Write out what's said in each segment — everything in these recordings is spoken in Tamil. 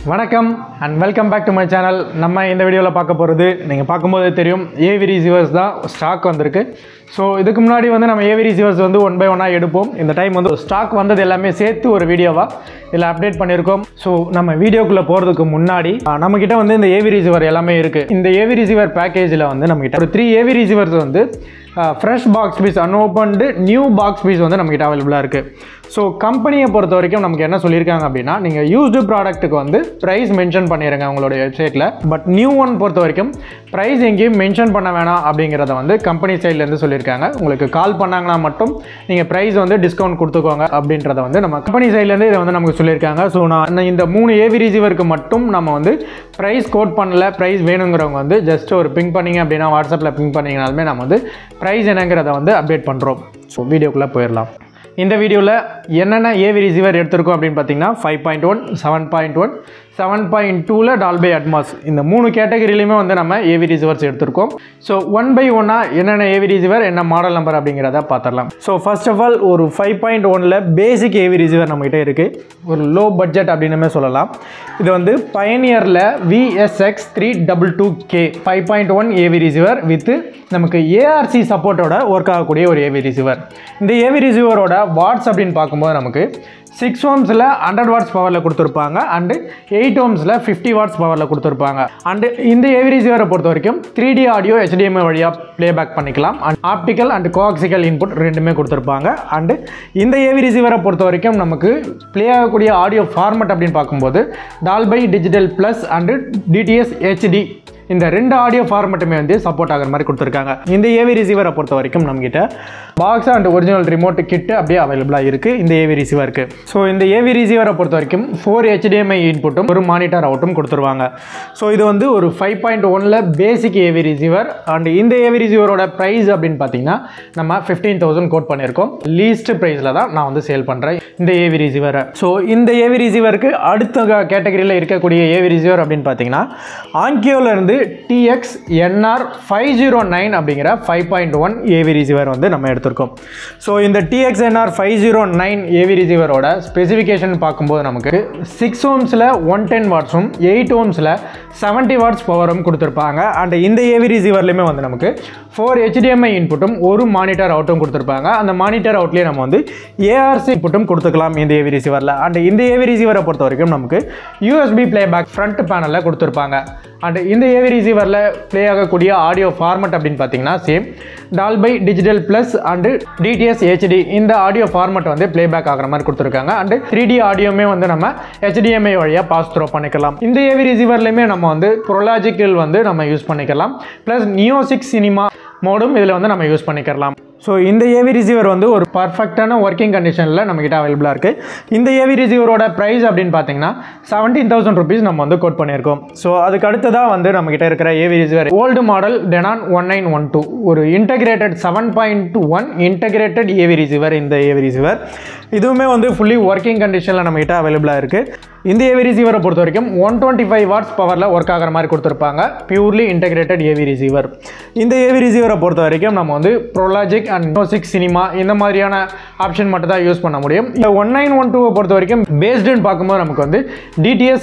வணக்கம் and welcome back to my channel. நம்ம இந்த வீடியோல பார்க்க போறது நீங்க பாக்கும்போது தெரியும் AV receivers தான் ஸ்டாக் வந்திருக்கு. சோ இதுக்கு முன்னாடி வந்து நம்ம AV receivers வந்து 1 by 1 எடுப்போம். இந்த டைம் வந்து ஸ்டாக் வந்தது எல்லாமே சேர்த்து ஒரு வீடியோவா இல்ல அப்டேட் பண்ணிருக்கோம். சோ நம்ம வீடியோக்குள்ள போறதுக்கு முன்னாடி நம்ம கிட்ட வந்து இந்த AV receiver எல்லாமே இருக்கு. இந்த AV receiver பேக்கேஜ்ல வந்து நம்ம கிட்ட ஒரு 3 AV receivers வந்து fresh box piece unopened new box piece வந்து நம்ம கிட்ட அவேலபிளா இருக்கு. சோ கம்பெனியை பொறுத்த வரைக்கும் நமக்கு என்ன சொல்லிருக்காங்க அப்படினா நீங்க used ப்ராடக்ட்டுக்கு வந்து பிரைஸ் மென்ஷன் பண்ணிருங்க உங்களோட வெப்சைட்ல. பட் நியூ ஒன் பொறுத்த வரைக்கும் பிரைஸ் எங்கேயும் மென்ஷன் பண்ண வேணாம் அப்படிங்கறத வந்து கம்பெனி சைடுல இருந்து சொல்லிருக்காங்க. உங்களுக்கு கால் பண்ணாங்கன்னா மட்டும் நீங்க பிரைஸ் வந்து டிஸ்கவுண்ட் கொடுத்துக்கோங்க அப்படின்றத வந்து நம்ம கம்பெனி சைடுல இருந்து இத வந்து நமக்கு சொல்லிருக்காங்க. சோ நான் இந்த 3 AV receiverக்கு மட்டும் நம்ம வந்து பிரைஸ் கோட் பண்ணல. பிரைஸ் வேணும்ங்கறவங்க வந்து ஜஸ்ட் ஒரு பிங் பண்ணீங்க அப்படினா வாட்ஸ்அப்ல பிங் பண்ணீங்கனாலுமே நம்ம வந்து பிரைஸ் என்னங்கறத வந்து அப்டேட் பண்றோம். சோ வீடியோக்குள்ள போயிரலாம். இந்த வீடியோல என்னென்ன AV receiver எடுத்துறோம் அப்படினு பாத்தீங்கன்னா 5.1, 7.1, 7.2ல டால்பி அட்மாஸ் இந்த மூணு கேட்டகரியிலயுமே வந்து நம்ம AV receivers எடுத்துறோம். சோ 1 by 1 என்னென்ன AV receiver என்ன மாடல் நம்பர் அப்படிங்கறத பார்த்தறலாம். சோ ஃபர்ஸ்ட் ஆஃப் ஆல் ஒரு 5.1ல பேசிக் AV receiver நம்மகிட்ட இருக்கு. ஒரு லோ பட்ஜெட் அப்படினே சொல்லலாம். இது வந்து Pioneerல VSX322K 5.1 AV receiver வித் நமக்கு ARC சப்போர்ட்டோட வர்க் ஆகக்கூடிய ஒரு AV receiver. இந்த AV receiverோட வாட்ஸ் அப்படினு பாக்கும்போது நமக்கு 6 ohmsல 100 watts பவர்ல கொடுத்திருப்பாங்க and 8 ohmsல 50 watts பவர்ல கொடுத்திருப்பாங்க. and இந்த AV receiver பொறுத்த வரைக்கும் 3D ஆடியோ HDMI வழியா ப்ளேபேக் பண்ணிக்கலாம். and optical and coaxial input ரெண்டுமே கொடுத்திருப்பாங்க. and இந்த AV receiver பொறுத்த வரைக்கும் நமக்கு ப்ளே ஆகக்கூடிய ஆடியோ ஃபார்மட் அப்படினு பாக்கும்போது Dolby digital plus and DTS HD இந்த ரெண்டு ஆடியோ ஃபார்மட்டுமே வந்து சப்போர்ட் ஆகிற மாதிரி கொடுத்திருக்காங்க. இந்த AV receiver பொறுத்த வரைக்கும் நம்ம கிட்ட box and original remote kit அப்படியே அவேலபிளா இருக்கு இந்த AV receiverக்கு. சோ இந்த AV receiver பொறுத்த வரைக்கும் 4 HDMI இன்புட்டும் ஒரு மானிட்டர் அவுட்டும் கொடுத்துருவாங்க. சோ இது வந்து ஒரு 5.1ல பேசிக் AV receiver and இந்த AV receiverோட பிரைஸ் அப்படினு பாத்தீங்கன்னா நம்ம 15000 கோட் பண்ணிருக்கோம். லீஸ்ட் பிரைஸ்ல தான் நான் வந்து சேல் பண்றேன் இந்த AV receiver. சோ இந்த AV receiverக்கு அடுத்த கேட்டகரியில இருக்கக்கூடிய AV receiver அப்படினு பாத்தீங்கன்னா Onkyoல இருந்து Tx NR 509 அப்படிங்கிற 5.1 AV receiver வந்து நம்ம எடுத்துருக்கோம். ஸோ இந்த Tx NR 509 AV receiverோட ஸ்பெசிஃபிகேஷன் பார்க்கும்போது நமக்கு 6 ohmsல 110 wattsம் 8 ohmsல 70 watts பவரும் கொடுத்துருப்பாங்க. அண்ட் இந்த AV receiverலையுமே வந்து நமக்கு 4 HDMI இன்புட்டும் ஒரு மானிட்டர் அவுட்டும் கொடுத்துருப்பாங்க. அந்த மானிட்டர் அவுட்லேயே நம்ம வந்து ARC இன்புட்டும் கொடுத்துக்கலாம் இந்த AV receiverல. அண்ட் இந்த AV receiver பொறுத்த வரைக்கும் நமக்கு USB பிளேபேக் ஃப்ரண்ட் பேனலில் கொடுத்துருப்பாங்க. அண்ட் இந்த AV receiverல ப்ளே ஆகக்கூடிய ஆடியோ ஃபார்மட் அப்படின்னு பார்த்தீங்கன்னா same Dolby digital plus and DTS HD இந்த ஆடியோ ஃபார்மட் வந்து ப்ளேபேக் ஆகிற மாதிரி கொடுத்துருக்காங்க. அண்ட் 3D ஆடியோமே வந்து நம்ம HDMI வழியாக பாஸ் த்ரோ பண்ணிக்கலாம். இந்த AV receiverலையுமே நம்ம வந்து ப்ரோலாஜிக்கல் வந்து நம்ம யூஸ் பண்ணிக்கலாம். ப்ளஸ் நியோ 6 சினிமா மோடும் இதில் வந்து நம்ம யூஸ் பண்ணிக்கலாம். ஸோ இந்த AV receiver வந்து ஒரு பர்ஃபெக்டான ஒர்க்கிங் கண்டிஷனில் நம்மகிட்ட அவைலபிளாக இருக்குது. இந்த AV receiverோட ப்ரைஸ் அப்படின்னு பார்த்தீங்கன்னா 17000 rupees நம்ம வந்து கோட் பண்ணியிருக்கோம். ஸோ அதுக்கு அடுத்ததாக வந்து நம்மகிட்ட இருக்கிற AV receiver old model Denon 1912 ஒரு இன்டகிரேட்டட் 7.1 இன்டகிரேட்டட் AV receiver. இந்த AV receiver இதுவுமே வந்து ஃபுல்லி ஒர்க்கிங் கண்டிஷனில் நம்மகிட்ட அவைலபிளாக இருக்குது. இந்த AV receiver பொறுத்த வரைக்கும் 125 watts பவரில் ஒர்க் ஆகிற மாதிரி கொடுத்துருப்பாங்க. Purely integrated AV receiver. இந்த AV receiver பொறுத்த வரைக்கும் நம்ம வந்து ப்ரோலாஜிக் அண்ட் நியோ 6 சினிமா இந்த மாதிரியான ஆப்ஷன் மட்டும் தான் யூஸ் பண்ண முடியும். இந்த 1912 பொறுத்த வரைக்கும் பேஸ்டுன்னு பார்க்கும்போது நமக்கு வந்து DTS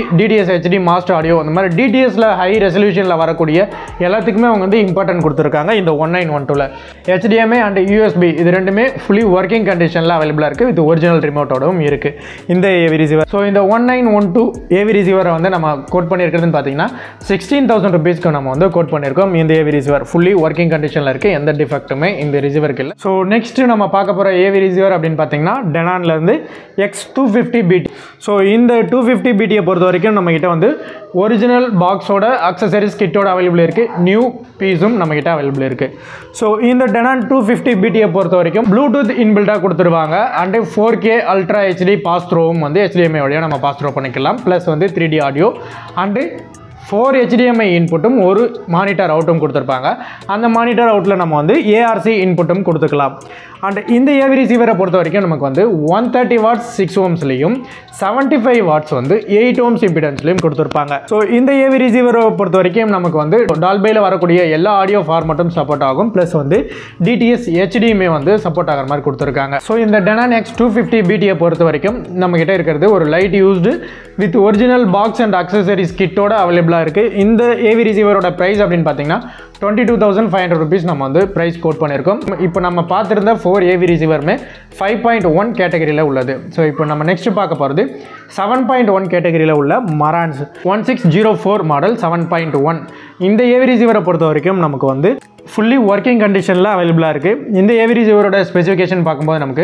HD மாஸ்டர் ஆடியோ அந்த மாதிரி DTSல ஹை ரெசல்யூஷனில் வரக்கூடிய எல்லாத்துக்குமே அவங்க வந்து இம்பார்ட்டன்ட் கொடுத்துருக்காங்க. இந்த 1912ல HDMI அண்ட் USB இது ரெண்டுமே ஃபுல்லி ஒர்க்கிங் கண்டிஷனில் அவைலபிளாக இருக்குது. வித் ஒரிஜினல் ரிமோட்டோடவும் இருக்குது இந்த AV receiver. ஸோ இந்த 1912 AV receiver வந்து நம்ம கோட் பண்ணியிருக்கிறதுன்னு பார்த்தீங்கன்னா 16000 rupeesக்கு நம்ம வந்து கோட் பண்ணியிருக்கோம். இந்த AV receiver ஃபுல்லி ஒர்க்கிங் கண்டிஷனில் இருக்குது. எந்த டிஃபெக்ட்டுமே இந்த ரிசீவருக்கு இல்லை. ஸோ நெக்ஸ்ட் நம்ம பார்க்க போகிற AV receiver அப்படின்னு பார்த்தீங்கன்னா Denonல இருந்து X250 BT. ஸோ இந்த 250 BTயை பொறுத்த வரைக்கும் நம்மகிட்ட வந்து ஒரிஜினல் பாக்ஸோட அக்சசரிஸ் கிட்டோட அவைலபிள் இருக்குது. நியூ பீஸும் நம்மகிட்ட அவைலபிள் இருக்குது. ஸோ இந்த Denon 250 BTயை பொறுத்த வரைக்கும் ப்ளூடூத் இன்பில்டாக கொடுத்துருவாங்க. And 4K ultra HD pass த்ரோவும் வந்து HDMI வழியாக நம்ம பாஸ் த்ரோ பண்ணிக்கலாம். ப்ளஸ் வந்து 3D ஆடியோ அண்டு 4 HDMI இன்புட்டும் ஒரு மானிட்டர் அவுட்டும் கொடுத்துருப்பாங்க. அந்த மானிட்டர் அவுட்டில் நம்ம வந்து ARC இன்புட்டும் கொடுத்துக்கலாம். அண்ட் இந்த ஏவி ரிசீவரை பொறுத்த வரைக்கும் நமக்கு வந்து 130 வாட்ஸ் 6 ஓம்ஸ்லையும் 75 வாட்ஸ் வந்து 8 ஓம்ஸ் இம்பிடன்ஸ்லையும் கொடுத்துருப்பாங்க. ஸோ இந்த ஏவி ரிசீவரை பொறுத்த வரைக்கும் நமக்கு வந்து டால்பையில் வரக்கூடிய எல்லா ஆடியோ ஃபார்மட்டும் சப்போர்ட் ஆகும். ப்ளஸ் வந்து DTS HDMI வந்து சப்போர்ட் ஆகிற மாதிரி கொடுத்துருக்காங்க. ஸோ இந்த Denon X250 BTயை பொறுத்த வரைக்கும் நம்மகிட்ட இருக்கிறது ஒரு light used with original box and accessories கிட்டோட அவைலபிளாக இருக்குது. இந்த ஏவி ரிசீவரோட ப்ரைஸ் அப்படின்னு பார்த்தீங்கன்னா 22,500 rupees நம்ம வந்து ப்ரைஸ் கோட் பண்ணியிருக்கோம். இப்போ நம்ம பார்த்துருந்த 4 ஏவி ரிசீவருமே 5.1 கேட்டகரியில் உள்ளது. ஸோ இப்போ நம்ம நெக்ஸ்ட் பார்க்க போகிறது 7.1 கேட்டகரியில் உள்ள Marantz 1604 மாடல் 7.1. இந்த ஏவி ரிசீவரை பொறுத்த வரைக்கும் நமக்கு வந்து ஃபுல்லி ஒர்க்கிங் கண்டிஷனில் அவைலபிளாக இருக்குது. இந்த ஏவி ரிசீவரோட ஸ்பெசிஃபிகேஷன் பார்க்கும்போது நமக்கு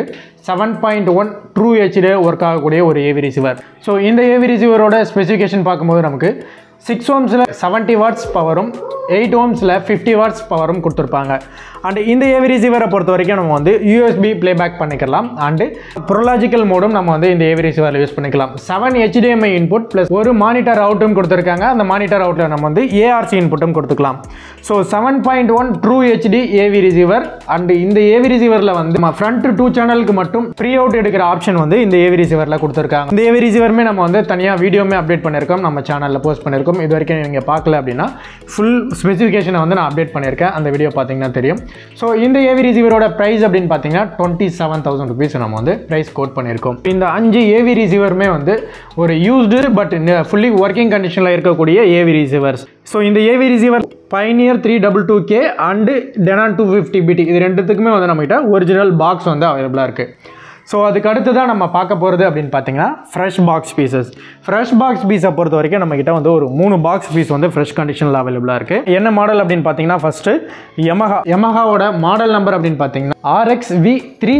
7.1 ட்ரூ ஹெச்டி ஒர்க் ஆகக்கூடிய ஒரு ஏவி ரிசீவர். ஸோ இந்த ஏவி ரிசீவரோட ஸ்பெசிஃபிகேஷன் பார்க்கும்போது நமக்கு 6 ஓம்ஸில் 70 வாட்ஸ் பவரும் 8 ஓம்ஸில் 50 வாட்ஸ் பவரும் கொடுத்துருப்பாங்க. அண்ட் இந்த ஏவி ரிசீவரை பொறுத்த வரைக்கும் நம்ம வந்து USB ப்ளேபேக் பண்ணிக்கலாம். அண்டு ப்ரோலாஜிக்கல் மோடும் நம்ம வந்து இந்த ஏவி ரிசீவரில் யூஸ் பண்ணிக்கலாம். 7 HDMI இன்புட் ப்ளஸ் ஒரு மானிட்டர் அவுட்டும் கொடுத்துருக்காங்க. அந்த மானிட்டர் அவுட்டில் நம்ம வந்து ARC இன்புட்டும் கொடுத்துக்கலாம். So 7.1 true HD AV receiver. And இந்த ஏவி ரிசீவரில் வந்து நம்ம ஃப்ரண்ட் 2 சேனலுக்கு மட்டும் ப்ரீ அவுட் எடுக்கிற ஆப்ஷன் வந்து இந்த ஏவி ரிசீவரில் கொடுத்துருக்காங்க. இந்த ஏவி ரிசீவருமே நம்ம வந்து தனியாக வீடியோமே அப்டேட் பண்ணியிருக்கோம், நம்ம சேனலில் போஸ்ட் பண்ணியிருக்கோம். இது வரைக்கும் நீங்கள் பார்க்கல அப்படின்னா ஃபுல் ஸ்பெசிஃபிகேஷனை வந்து நான் அப்டேட் பண்ணியிருக்கேன், அந்த வீடியோ பார்த்தீங்கன்னா தெரியும். ஸோ இந்த ஏவி ரிசீவரோட ப்ரைஸ் அப்படின்னு பார்த்தீங்கன்னா 27,000 rupees நம்ம வந்து ப்ரைஸ் கோட் பண்ணியிருக்கோம். இந்த 5 ஏவி ரிசீவருமே வந்து ஒரு யூஸ்டு பட் ஃபுல்லி ஒர்க்கிங் கண்டிஷனில் இருக்கக்கூடிய ஏவி ரிசீவர்ஸ். ஸோ இந்த AV receiver Pioneer 322K and Denon 250 BT இது ரெண்டுத்துக்குமே வந்து நம்மகிட்ட ஒரிஜினல் பாக்ஸ் வந்து அவைலபிளாக இருக்குது. ஸோ அதுக்கு அடுத்து தான் நம்ம பார்க்க போகிறது அப்படின்னு பார்த்தீங்கன்னா fresh box pieces. Fresh box பீஸை பொறுத்த வரைக்கும் நம்மகிட்ட வந்து ஒரு 3 பாக்ஸ் பீஸ் வந்து ஃப்ரெஷ் கண்டிஷனில் அவைலபிளாக இருக்குது. என்ன மாடல் அப்படின்னு பார்த்தீங்கன்னா ஃபஸ்ட்டு Yamahaவோட மாடல் நம்பர் அப்படின்னு பார்த்தீங்கன்னா RXV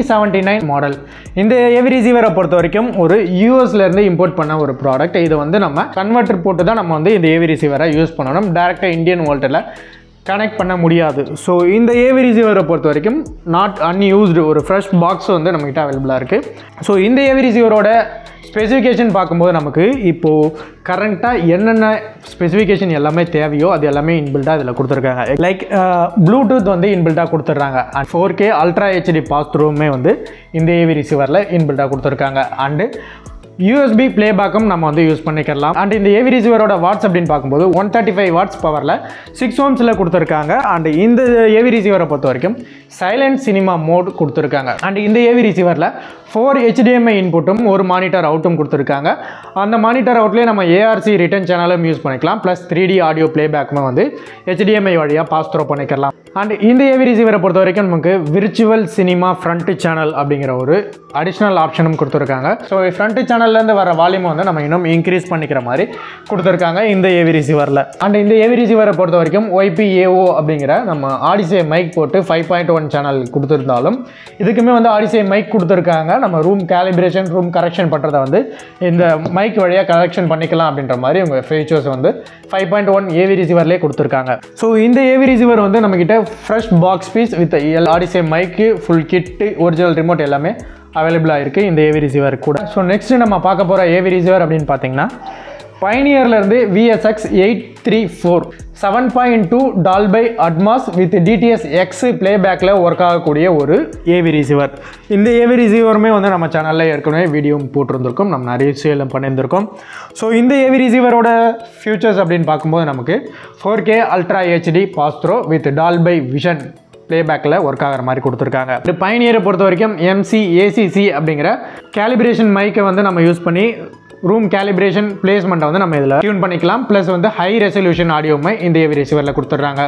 379 மாடல். இந்த ஏவி ரிசீவரை பொறுத்த வரைக்கும் ஒரு யூஎஸ்லேருந்து இம்போர்ட் பண்ண ஒரு ப்ராடக்ட். இது வந்து நம்ம கன்வெர்ட்டர் போட்டு தான் நம்ம வந்து இந்த ஏவி ரிசீவரை யூஸ் பண்ணணும், டேரெக்டாக இந்தியன் வோல்ட்டில் கனெக்ட் பண்ண முடியாது. ஸோ இந்த ஏவி ரிசீவரை பொறுத்த வரைக்கும் நாட் அன்யூஸ்டு ஒரு ஃப்ரெஷ் பாக்ஸ் வந்து நம்மகிட்ட அவைலபிளாக இருக்குது. ஸோ இந்த ஏவி ரிசீவரோட ஸ்பெசிஃபிகேஷன் பார்க்கும்போது நமக்கு இப்போது கரண்ட்டாக என்னென்ன ஸ்பெசிஃபிகேஷன் எல்லாமே தேவையோ அது எல்லாமே இன்பில்ட்டாக இதில் கொடுத்துருக்காங்க. லைக் ப்ளூடூத் வந்து இன்பில்ட்டாக கொடுத்துட்றாங்க. And 4K ultra HD pass த்ரூவுமே வந்து இந்த ஏவி ரிசீவரில் இன்பில்ட்டாக கொடுத்துருக்காங்க. அண்டு USB ப்ளேபேக்கும் நம்ம வந்து யூஸ் பண்ணிக்கலாம். அண்ட் இந்த ஏவி ரிசீவரோட வாட்ஸ் அப்படின்னு பார்க்கும்போது 135 வாட்ஸ் பவரில் 6 ஓம்ஸில் கொடுத்துருக்காங்க. அண்ட் இந்த ஏவி ரிசீவரை பொறுத்த வரைக்கும் சைலண்ட் சினிமா மோட் கொடுத்துருக்காங்க. அண்ட் இந்த ஏவி ரிசீவரில் 4 HDMI இன்புட்டும் ஒரு மானிட்டர் அவுட்டும் கொடுத்துருக்காங்க. அந்த மானிட்டர் அவுட்லேயே நம்ம ARC ரிட்டர்ன் சேனலும் யூஸ் பண்ணிக்கலாம். ப்ளஸ் 3D ஆடியோ ப்ளேபேக்குமே வந்து HDMI வழியாக பாஸ் த்ரோ பண்ணிக்கலாம். அண்ட் இந்த ஏவி ரிசீவரை பொறுத்த வரைக்கும் நமக்கு விர்ச்சுவல் சினிமா ஃப்ரண்ட் சேனல் அப்படிங்கிற ஒரு அடிஷ்னல் ஆப்ஷனும் கொடுத்துருக்காங்க. ஸோ ஃப்ரண்ட் சேனல்லேருந்து வர வால்யூம் வந்து நம்ம இன்னும் இன்க்ரீஸ் பண்ணிக்கிற மாதிரி கொடுத்துருக்காங்க இந்த ஏவி ரிசீவரில். அண்ட் இந்த ஏவி ரிசீவரை பொறுத்த வரைக்கும் YPAO அப்படிங்கிற நம்ம ஆடிசே மைக் போட்டு 5.1 சேனல் கொடுத்துருந்தாலும் இதுக்குமே வந்து ஆடிசே மைக் கொடுத்துருக்காங்க. நம்ம ரூம் கேலிப்ரேஷன் ரூம் கரெக்ஷன் பண்ணுறதை வந்து இந்த மைக் வழியாக கரெக்ஷன் பண்ணிக்கலாம் அப்படின்ற மாதிரி உங்கள் ஃபீச்சர்ஸ் வந்து 5.1 ஏவி ரிசீவர்லேயே கொடுத்துருக்காங்க. ஸோ இந்த ஏவி ரிசீவர் வந்து நம்மக்கிட்ட fresh box piece with Audyssey mic full kit original remote எல்லாமே அவைலபிளாக இருக்குது இந்த ஏவி ரிசீவர் கூட. ஸோ நெக்ஸ்ட்டு நம்ம பார்க்க போகிற ஏவி ரிசீவர் அப்படின்னு பார்த்தீங்கன்னா Pioneerலேருந்து VSX 834 7.2 Dolby Atmos with DTS X ப்ளேபேக்கில் ஒர்க் ஆகக்கூடிய ஒரு ஏவி ரிசீவர். இந்த ஏவி ரிசீவருமே வந்து நம்ம சேனலில் ஏற்கனவே வீடியோ போட்டிருந்திருக்கோம், நம்ம நிறைய சேலம் பண்ணியிருந்திருக்கோம். ஸோ இந்த ஏவி ரிசீவரோட ஃபியூச்சர்ஸ் அப்படின்னு பார்க்கும்போது நமக்கு 4K ultra HD pass throw with Dolby vision ப்ளேபேக்கில் ஒர்க் ஆகிற மாதிரி கொடுத்துருக்காங்க. இந்த Pioneer பொறுத்த வரைக்கும் MC-ACC அப்படிங்கிற கேலிப்ரேஷன் மைக்கை வந்து நம்ம யூஸ் பண்ணி ரூம் கேலிப்ரேஷன் பிளேஸ்மெண்ட்டை வந்து நம்ம இதில் டியூன் பண்ணிக்கலாம். ப்ளஸ் வந்து ஹை ரெசல்யூஷன் ஆடியோமே இந்த ஏவி ரிசீவரில் கொடுத்துட்றாங்க.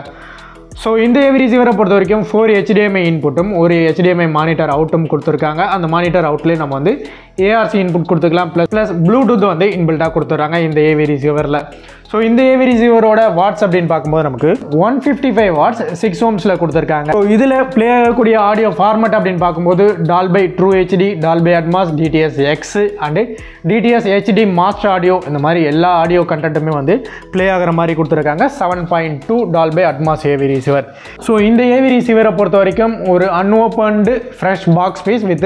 ஸோ இந்த ஏவி ரிசீவரை பொறுத்த வரைக்கும் 4 HDMI இன்புட்டும் ஒரு HDMI மானிட்டர் அவுட்டும் கொடுத்துருக்காங்க. அந்த மானிட்டர் அவுட்லேயே நம்ம வந்து ARC இன்புட் கொடுத்துக்கலாம். ப்ளஸ் ப்ளூடூத் வந்து இன்பில்ட்டாக கொடுத்துட்றாங்க இந்த ஏவி ரிசீவரில். ஸோ இந்த ஏவி ரிசீவரோட வாட்ஸ் அப்படின்னு பார்க்கும்போது நமக்கு 155 வாட்ஸ் 6 ஓம்ஸில் கொடுத்துருக்காங்க. ஸோ இதில் ப்ளே ஆகக்கூடிய ஆடியோ ஃபார்மேட் அப்படின்னு பார்க்கும்போது Dolby true HD, Dolby Atmos, DTS X and DTS HD master audio இந்த மாதிரி எல்லா ஆடியோ கண்டென்ட்டுமே வந்து ப்ளே ஆகிற மாதிரி கொடுத்துருக்காங்க. 7.2 Dolby Atmos AV receiver. So இந்த ஏவி ரிசீவரை பொறுத்த வரைக்கும் ஒரு unopened fresh box piece with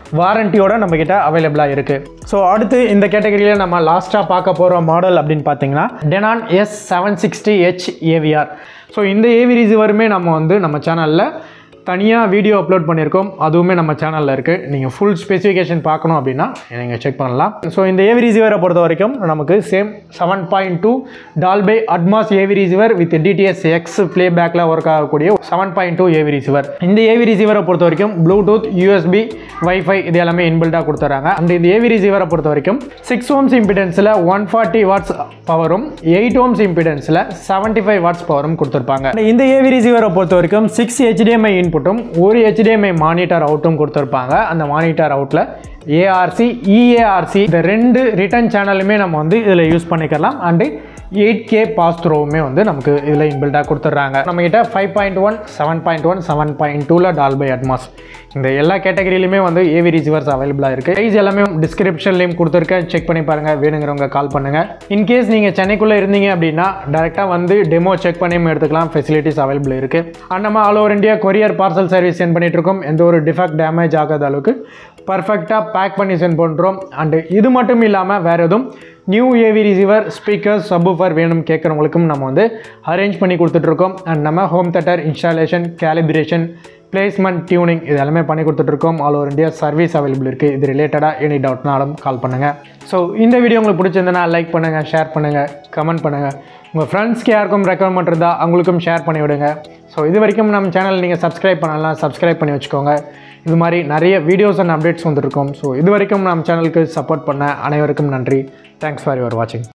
வாரண்டியோட நம்மக்கிட்ட அவைலபிளாக இருக்குது. ஸோ அடுத்து இந்த கேட்டகரியில் நம்ம லாஸ்ட்டாக பார்க்க போகிற மாடல் அப்படின்னு பார்த்தீங்கன்னா Denon S760H AVR. ஸோ இந்த ஏவி ரிசீவருமே நம்ம சேனலில் தனியாக வீடியோ அப்லோட் பண்ணியிருக்கோம். அதுவுமே நம்ம சேனலில் இருக்குது. நீங்கள் ஃபுல் ஸ்பெசிஃபிகேஷன் பார்க்கணும் அப்படின்னா நீங்கள் செக் பண்ணலாம். ஸோ இந்த ஏவி ரிசீவரை பொறுத்த வரைக்கும் நமக்கு same 7.2 Dolby Atmos AV receiver with DTS X பிளேபேக்கில் ஒர்க் ஆகக்கூடிய 7.2 ஏவி ரிசீவர். இந்த ஏவி ரிசீவரை பொறுத்த வரைக்கும் ப்ளூடூத், USB, வைஃபை இது எல்லாமே இன்பில்டாக கொடுத்துறாங்க. அண்ட் இந்த ஏவி ரிசீவரை பொறுத்த வரைக்கும் 6 ohms இம்பிடன்ஸில் 140 watts பவரும் 8 ohms இம்பிடன்ஸில் 75 watts பவரும் கொடுத்துருப்பாங்க. இந்த ஏவி ரிசீவரை பொறுத்த வரைக்கும் 6 HDMI இன்புட்டும் ஒரு HDMI மானிட்டர் அவுட்டும் கொடுத்துருப்பாங்க. அந்த மானிட்டர் அவுட்டில் ARC, EARC இந்த 2 ரிட்டர்ன் சேனலுமே நம்ம இதில் யூஸ் பண்ணிக்கலாம். அண்டு 8K பாஸ் த்ரோவுமே நமக்கு இதில் இன்பில்டாக கொடுத்துட்றாங்க. நம்மகிட்ட 5.1, 7.1, 7.2ல டால்பை அட்மாஸ் இந்த எல்லா கேட்டகரியிலுமே ஏவி ரிசீவர்ஸ் அவைலபிளாக இருக்குது. ப்ரைஸ் எல்லாமே டிஸ்கிரிப்ஷன்லேயும் கொடுத்துருக்கேன். செக் பண்ணி பாருங்கள். வேணுங்கிறவங்க கால் பண்ணுங்கள். இன்கேஸ் நீங்கள் சென்னைக்குள்ளே இருந்தீங்க அப்படின்னா டேரெக்டாக டெமோ செக் பண்ணியும் எடுத்துக்கலாம். ஃபெசிலிட்டிஸ் அவைலபிள் இருக்குது. அண்ட் நம்ம all over India courier parcel service send பண்ணிகிட்ருக்கோம். எந்த ஒரு டிஃபெக்ட் டேமேஜ் ஆகாத அளவுக்கு பர்ஃபெக்டாக பேக் பண்ணி சென்ட் பண்ணுறோம். அண்டு இது மட்டும் இல்லாமல் வேறு எதுவும் new AV receiver, speaker, subwoofer வேணும் கேட்குறவங்களுக்கும் நம்ம அரேஞ்ச் பண்ணி கொடுத்துட்ருக்கோம். அண்ட் நம்ம home theatre installation, calibration, placement, tuning இது எல்லாமே பண்ணி கொடுத்துட்ருக்கோம். All over India service available இருக்குது. இது ரிலேட்டடாக எனி டவுட்னாலும் கால் பண்ணுங்கள். ஸோ இந்த வீடியோ உங்களுக்கு பிடிச்சிருந்தனா லைக் பண்ணுங்கள், ஷேர் பண்ணுங்கள், கமெண்ட் பண்ணுங்கள். உங்கள் ஃப்ரெண்ட்ஸ்க்கு யாருக்கும் ரெக்கமெண்ட் இருந்தால் அவங்களுக்கும் ஷேர் பண்ணி விடுங்க. ஸோ இது வரைக்கும் நம்ம சேனல் நீங்கள் சப்ஸ்கிரைப் பண்ணலாம், சப்ஸ்கிரைப் பண்ணி வச்சுக்கோங்க. இது மாதிரி நிறைய வீடியோஸ் அண்ட் அப்டேட்ஸ் வந்துருக்கோம். ஸோ இது வரைக்கும் நம்ம சேனலுக்கு சப்போர்ட் பண்ண அனைவருக்கும் நன்றி. தேங்க்ஸ் ஃபார் யுவர் வாட்சிங்.